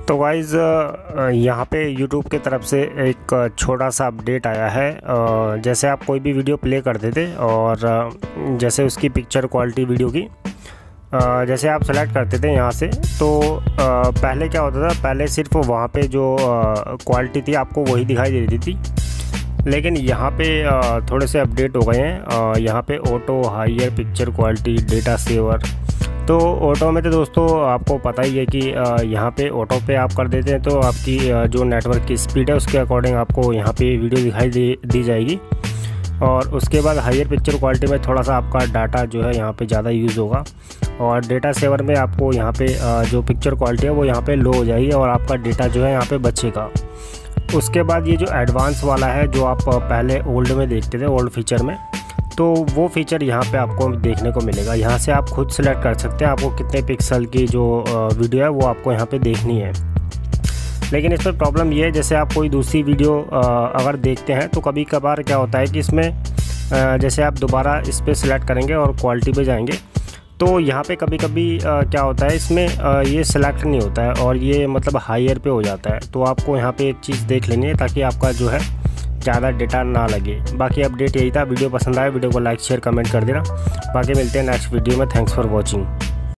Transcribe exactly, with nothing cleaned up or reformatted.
तो गाइज़ यहाँ पे यूट्यूब की तरफ से एक छोटा सा अपडेट आया है। जैसे आप कोई भी वीडियो प्ले करते थे और जैसे उसकी पिक्चर क्वालिटी वीडियो की जैसे आप सेलेक्ट करते थे यहाँ से, तो पहले क्या होता था, पहले सिर्फ वहाँ पे जो क्वालिटी थी आपको वही दिखाई दे रही थी। लेकिन यहाँ पे थोड़े से अपडेट हो गए हैं। यहाँ पे auto higher picture quality data saver. तो ऑटो में तो दोस्तों आपको पता ही है कि यहाँ पे ऑटो पे आप कर देते हैं तो आपकी जो नेटवर्क की स्पीड है उसके अकॉर्डिंग आपको यहाँ पे वीडियो दिखाई दे दी जाएगी। और उसके बाद हायर पिक्चर क्वालिटी में थोड़ा सा आपका डाटा जो है यहाँ पे ज़्यादा यूज़ होगा, और डेटा सेवर में आपको यहाँ पे जो पिक्चर क्वालिटी है वो यहाँ पे लो हो जाएगी और आपका डेटा जो है यहाँ पे बचेगा। उसके बाद ये जो एडवांस वाला है जो आप पहले ओल्ड में देखते थे, ओल्ड फीचर में, तो वो फीचर यहाँ पे आपको देखने को मिलेगा। यहाँ से आप खुद सेलेक्ट कर सकते हैं आपको कितने पिक्सल की जो वीडियो है वो आपको यहाँ पे देखनी है। लेकिन इस पर प्रॉब्लम ये है, जैसे आप कोई दूसरी वीडियो अगर देखते हैं तो कभी कभार क्या होता है कि इसमें जैसे आप दोबारा इस पर सिलेक्ट करेंगे और क्वालिटी पे जाएंगे तो यहाँ पे कभी कभी क्या होता है, इसमें ये सिलेक्ट नहीं होता है और ये मतलब हायर पे हो जाता है। तो आपको यहाँ पे एक चीज़ देख लेनी है ताकि आपका जो है ज़्यादा डेटा ना लगे। बाकी अपडेट यही था। वीडियो पसंद आया वीडियो को लाइक शेयर कमेंट कर देना। बाकी मिलते हैं नेक्स्ट वीडियो में। Thanks for watching.